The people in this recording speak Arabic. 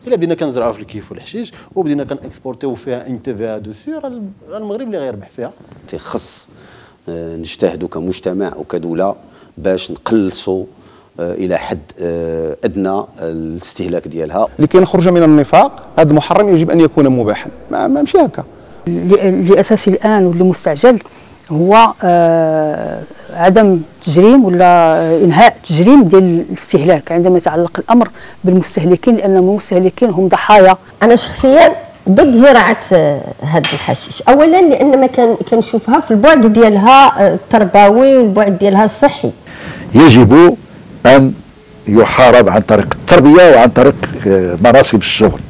الا بدينا كنزرعوها في الكيف والحشيش وبدينا كنكسبورتيو فيها انتفاع دو سور، المغرب اللي غيربح فيها. تيخص نجتهدوا كمجتمع وكدوله باش نقلصوا الى حد ادنى الاستهلاك ديالها. لكي نخرج من النفاق هذا المحرم يجب ان يكون مباحا، ما ماشي هكا. اللي اساسي الان واللي مستعجل هو عدم تجريم ولا انهاء التجريم ديال الاستهلاك عندما يتعلق الامر بالمستهلكين، لان المستهلكين هم ضحايا. انا شخصيا ضد زراعه هذا الحشيش، اولا لان ما كنشوفها في البعد ديالها التربوي والبعد ديالها الصحي. يجب ان يحارب عن طريق التربيه وعن طريق مناصب الشغل.